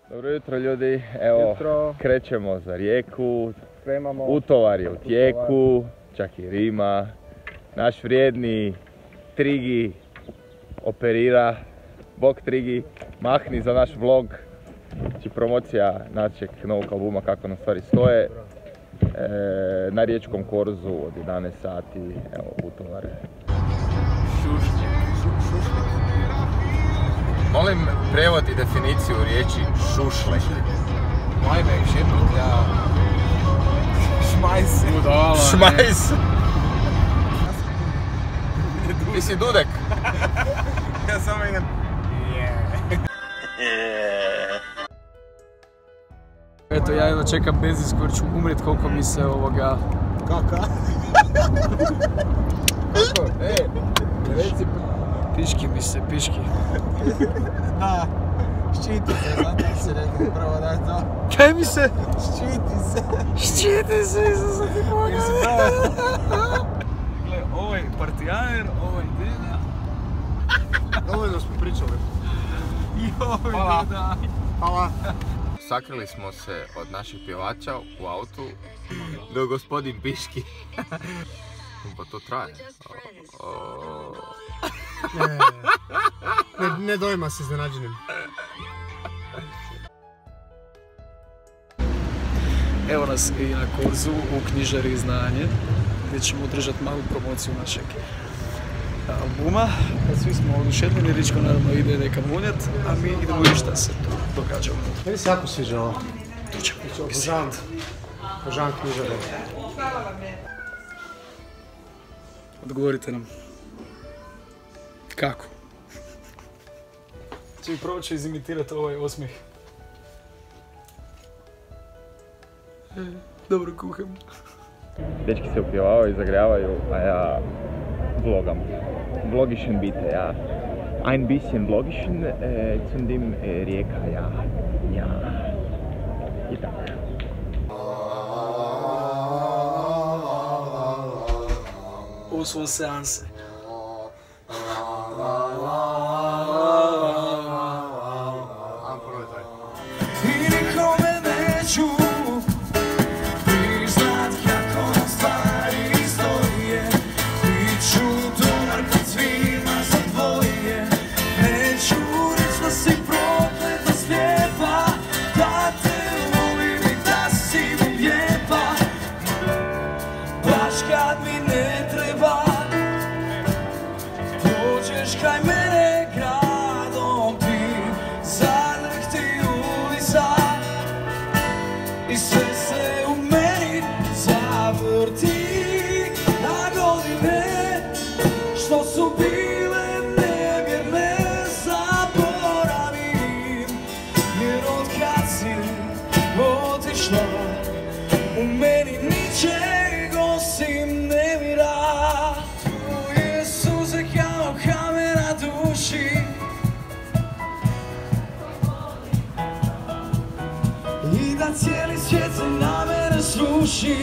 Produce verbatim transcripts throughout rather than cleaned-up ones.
Dobro jutro ljudi, evo jutro. Krećemo za Rijeku, Spremamo. utovar je u tijeku, čak i rima. Naš vrijedni Trigi operira, bok Trigi, mahni za naš vlog, znači promocija našeg novog albuma kako nam stvari stoje. E, na riječkom korzu od jedanaest sati, evo utovar. Šušnjak. Molim prevod i definiciju riječi šušlek. Majmek, šeprtlja. Šmajs. Budala. Šmajs. Ti si Dudek. Ja samo idem. Eto, ja jedno čekam benzinsku jer ću umrijet koliko mi se ovoga... Kaka? Kako? E, reci... Piški mi se, piški. Da, ščiti se, zato si rekao prvo da je to. Kaj mi se? Ščiti se. Ščiti se, Isusa ti Boga. Gle, ovo je partijaner, ovo je deda. Dovoljno smo pričali. Joj, deda. Hvala. Sakrili smo se od naših pjevača u autu, do gospodin Piški. Pa to traje. O, o... Ne, ne, ne dojma se iznenađenim. Evo nas i na korzu u knjižari Znanje, gdje ćemo održati malu promociju našeg albuma. Svi smo oduševljeni, Ričko naravno ide neka munjat, a mi idemo vidjeti šta se to događa. Meni se jako sviđa ovo. Tu ćemo Obožavam, obožavam knjižare. Odgovorite nam. Kako? Čim prvo ću izimitirati ovaj osmijeh. E, dobro kuham. Dečki se upjevavaju, zagrijavaju, a ja vlogam. Vlogischen bitte, ja. Ein bisschen vlogischen äh, zum dem äh, Rijeka, ja. Ja. I tako. Ovo su vam seanse. Kraj mene gradom ti zadrhti ulica i sve se u meni zavrti, a godine što su bile nevjerne zaboravim, jer od kad si otišla u meni ničeg osim nemira. Tvoje suze kao kamera duši i da cijeli svijet se na mene sruši.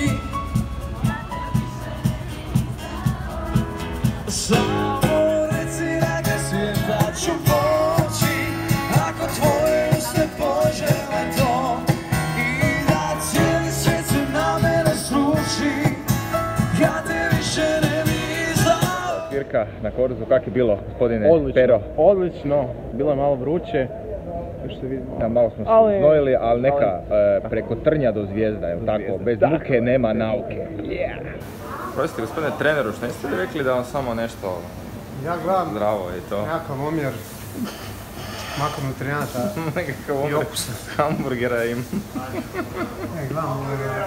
Samo reci na kraj svijeta ću poći ako tvoje usne požele to i da cijeli svijet se na mene sruši. Ja te više ne bi znao. Svirka na korzu, kak je bilo, gospodine Odlično, Pero? odlično. Bilo je malo vruće. Što vidimo. Ja, malo smo se Ali- znojili, ali neka ali- e, preko trnja do zvijezda, je tako? zvijezda. Bez Tako. muke nema nauke. Yeah. Prostite, gospodine treneru, što niste li rekli da vam samo nešto Ja gledam zdravo i to? nekakav omjer makronutrijenta Nekakav i omjer okusa. hamburgera im. Ne, gledam ovoga.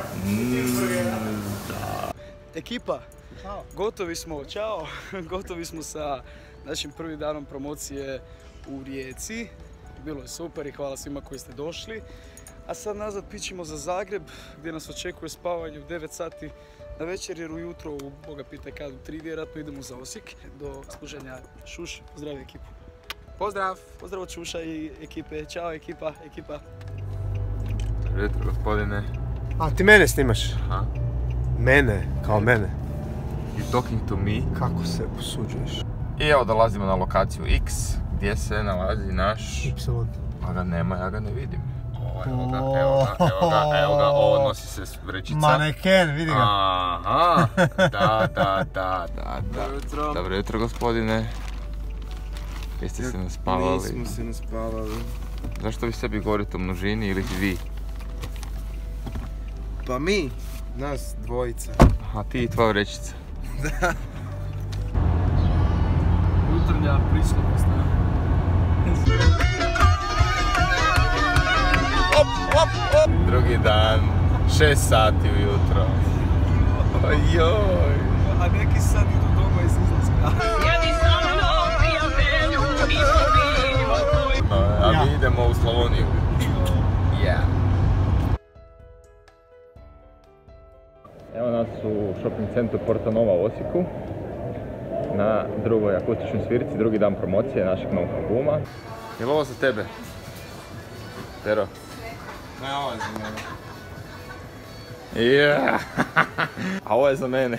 Ekipa, gotovi smo, čao, gotovi smo sa našim prvim danom promocije u Rijeci. Bilo je super i hvala svima koji ste došli. A sad nazad pićemo za Zagreb gdje nas očekuje spavanje u devet sati na večer jer ujutro u Boga pitaj kad u tri vjerojatno idemo za Osijek do služenja. Šuš, pozdravi ekipu. Pozdrav! Pozdrav od Šuša i ekipe, čao ekipa, ekipa. Jutro, gospodine. A ti mene snimaš? Aha. Mene, kao mene. You talking to me? Kako se usuđuješ? I evo dolazimo na lokaciju X gdje se nalazi naš... Y. A ga nema, ja ga ne vidim. evo ga, evo ga, evo ga, evo ga, ovo nosi se vrećica. Maneken, vidi ga. Aha, da, da, da, da, da. Dobro jutro. Dobro jutro, gospodine. Jeste se naspavali? Nismo se naspavali. Zašto vi sebi govorite o množini ili vi? Pa mi, nas dvojica. Aha, ti i tvoja vrećica. Da. Jutarnja prislovnost, ne? Drugi dan, šest sati ujutro. Ojoj. A neki sad idu doma iz izlaska. A mi idemo u Slavoniju. Yeah. Evo nas u shopping centru Porta Nova u Osijeku. Na drugoj akustičnoj svirci, drugi dan promocije našeg novog albuma. Je li ovo za tebe? Pero? Ne, ovo je za mene. Yeah. A ovo je za mene.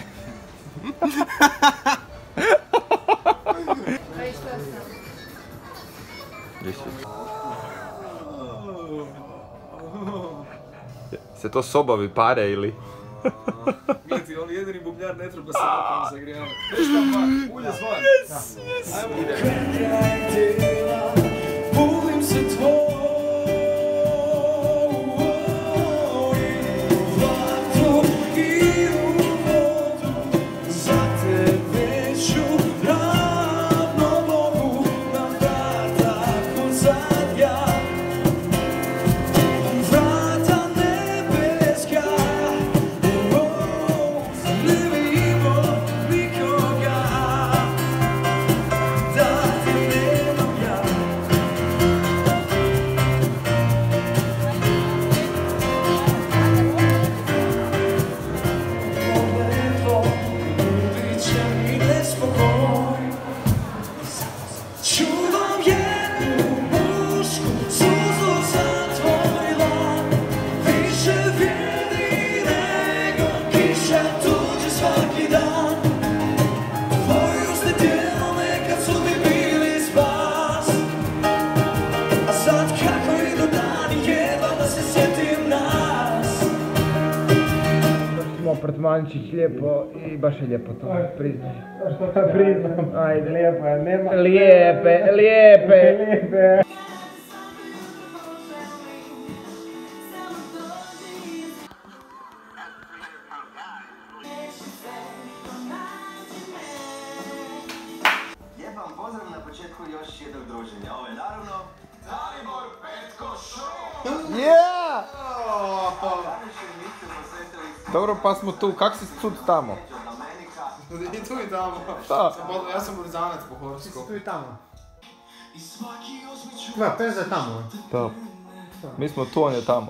Se to sobavi pare ili? Gledajte, on jedini bubnjar ne treba se napraviti zagrijavati. Veš tam pa, ulje zvan. Yes, yes. Ajmo. Volim se tvoj. Apartmančić lijepo i baš je lijepo to, priznaj. Što to priznam? Ajde, lijepo je, nema... Lijepe, lijepe, lijepe. Lijep vam pozdrav na početku još jednog druženja. Ovo je naravno Dalibor Petko Show! Yeah! Dobro, pa smo tu, kak si cud tamo? I tu i tamo. Šta? Ja sam burzanac po horoskopu. Ti si tu i tamo. Tvoja peza je tamo. Da. Mi smo tu, on je tamo.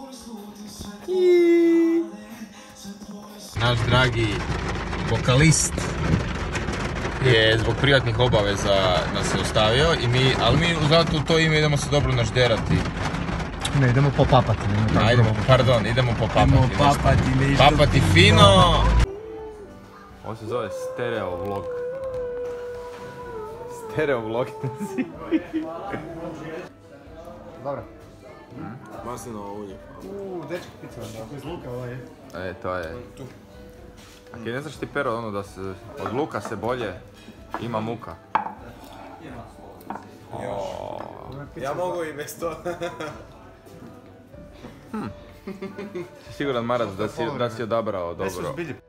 Naš dragi vokalist je zbog privatnih obaveza nas je ostavio, i mi, ali mi zato u to ime idemo se dobro našderati. Ne, idemo popapati. Ajdemo, pardon, idemo popapati. Idemo papati nešto. Papati fino! Ovo se zove stereo vlog. Stereo vlog. Dobro. Maslinovo ulje. Uuu, dečka pizza, ako iz luka ovaj je. E, to je. A ti ne znaš ti, Pero, ono da se od luka se bolje ima muka? Ja mogu i bez to. Hmm. Si siguran, Marac, da si, da si odabrao dobro?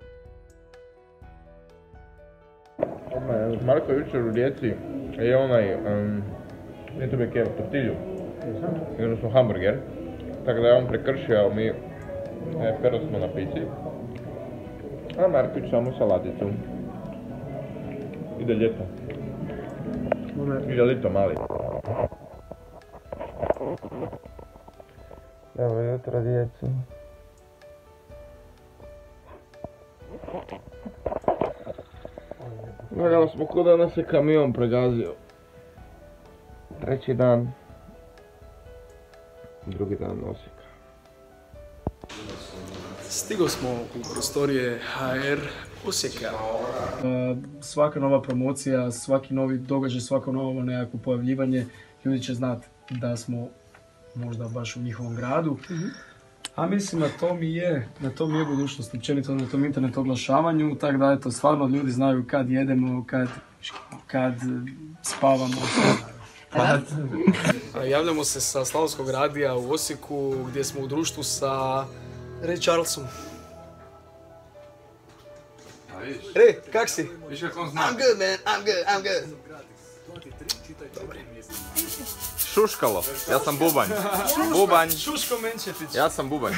Marko je jučer u Rijeci je onaj, um, nije to bih tortilju, odnosno hamburger, tako da je on prekršio, mi e, Pero smo na pici, a Marković samo salaticu. Ide ljeto. Ide ljeto mali. Dobro jutro, djecu. Gledali smo ko da nas je kamion pregazio. Treći dan. Drugi dan Osijeka. Stigli smo u prostorije H R Osijeka. Svaka nova promocija, svaki novi događaj, svako novo nekako pojavljivanje, ljudi će znati da smo možda baš u njihovom gradu. A mislim na to mi je, na to mi je budućnost, općenito na tom internet oglašavanju, tako da eto, stvarno ljudi znaju kad jedemo, kad, kad spavamo. Javljamo se sa Slavonskog radija u Osijeku gdje smo u društvu sa Ray Charlesom. Ray, kak si? Viš kako on zna? I'm good man, I'm good, I'm good. Šuškalo, ja sam bubanj. Bubanj. Šuško Menčetić. Ja sam bubanj.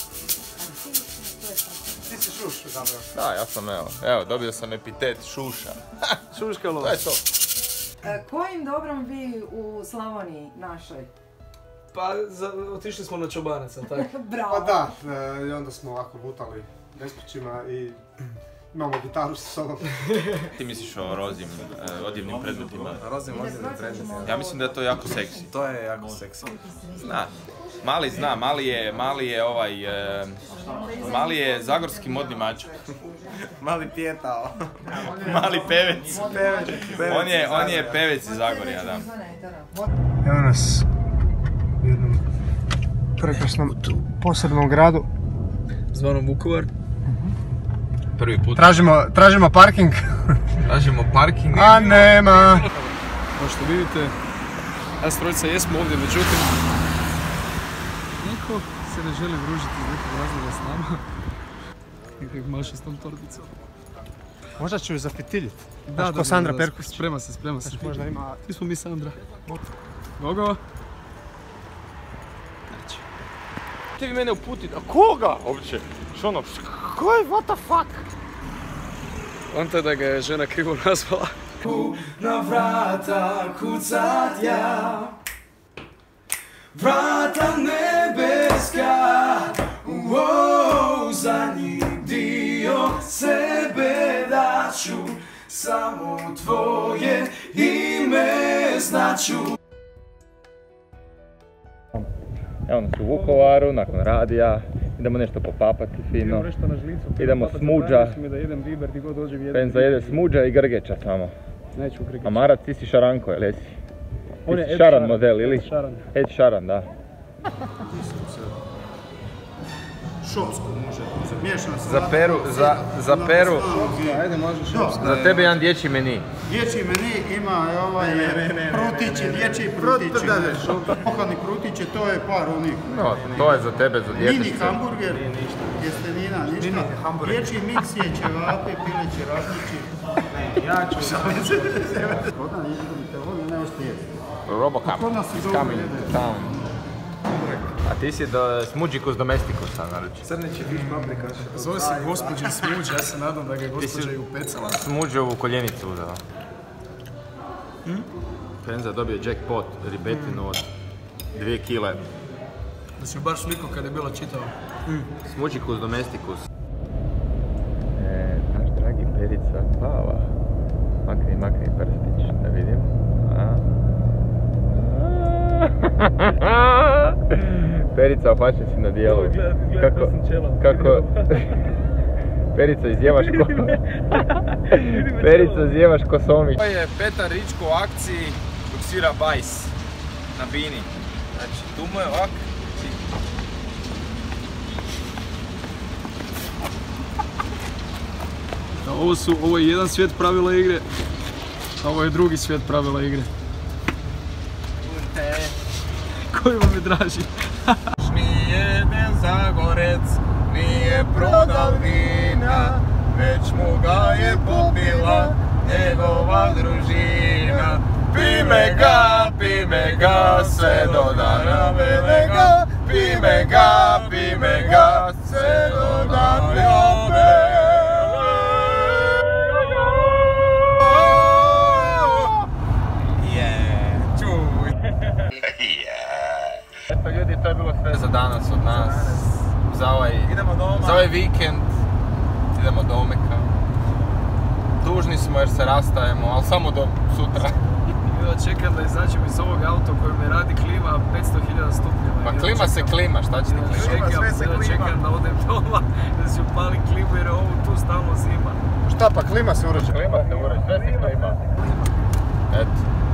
Ti si Šuš, zapravo. Da, ja sam evo, evo, dobio sam epitet Šuša. Šuškalo. To je to. Kojim dobrom vi u Slavoniji našoj? Pa, za, otišli smo na Čobanac, ali tako? Bravo. Pa da, e, i onda smo ovako lutali bespućima i imamo gitaru sa sobom. Ti misliš o rozim, eh, odjevnim predmetima? Rozim odjevnim predmetima. Ja mislim da je to jako seksi. To je jako seksi. Zna. Mali zna, mali je, mali je ovaj, eh, mali je zagorski modni mačak. Mali pijetao. Mali pevec. On je, on je pevec iz Zagorja, da. Evo nas u jednom prekrasnom posebnom gradu. Zvanom Vukovar. Prvi put Tražimo, tražimo parking, tražimo parking. a nema. Kao što vidite, nas trojica jesmo ovdje, međutim, niko se ne želi družiti iz nekog razloga s nama. Nekak maša s tom torbicom. Možda ću ju zapitiljiti. Da, ko Sandra Perković. Sprema se, sprema se. Možda ima... Ti smo mi Sandra. Gogo. Ti vi mene uputiti, a koga uopće? Što ono, ko je, what the fuck? On te da ga je žena krivo nazvala. Na vrata kucat ja, vrata nebeska, wow, zadnji dio sebe daću, samo tvoje ime znaću. Evo nas u Vukovaru, nakon radija, idemo nešto popapati fino. Idemo smuđa. Penza jede smuđa i grgeća samo. Neću grgeća. A Marat, ti si Šaranko, jel jesi? On Ti je si Ed Šaran Sheeran. model, ili? Ed Sheeran. Ed Sheeran, da. Šopsko može, zamiješana Za Peru, za, za Peru, Ajde, može šopsko. za tebe jedan dječji meni. Dječji meni ima ovaj prutići, dječji prutići. Pohladni prutići, to je par onih. No, to je za tebe, za Mini djetešce. hamburger, tjestenina, ništa. Dječji miks je ćevape, pileći, rastići. Ja ću šalim se. Kod nas je dobite vodu, ne možete jesti. Robocop Kod nas is su dobro coming jede. to town. A ti si do Smuđicus domesticus, naruči. Crnići fiš paprika. Zove se gospođa Smuđa, ja se nadam da ga je gospođa i upecala. Smuđovu koljenicu uzela. Penza dobio jackpot, ribetinu od dvije kile. Da si ju baš sliko kad je bila čitava. Smuđicus domesticus. E, naš dragi Perica Pava. Makni, makni prstić, da vidim. A. Perica, opačen si na dijelu. Kako, kako... Perica, izjevaš ko... Perica, izjevaš ko somić. Ovo je Petar Ričko u akciji dok svira bajs na bini. Znači, tu mu je ovak. Ovo su, ovo je jedan svijet pravila igre, a ovo je drugi svijet pravila igre. Koji vam je draži? Nijedan Zagorec nije prodal vina, već mu ga je popila njegova družina. Pime ga, pime ga, sve do dana velega, pime ga, pime ga, sve do dana velega. Eto ljudi, to je bilo sve za danas od nas. Za ovaj, za ovaj vikend idemo do Omeka. Tužni smo jer se rastajemo, ali samo do sutra. Ja čekam da izađem iz ovog auta koji mi radi klima petsto hiljada stupnjeva. Pa klima se klima, šta će ti klima? Čekam, sada čekam da odem doma, da si upalim klimu jer je ovo tu stalno zima. Šta pa, klima se uređa? Klima se uređa, sve se klima. Eto.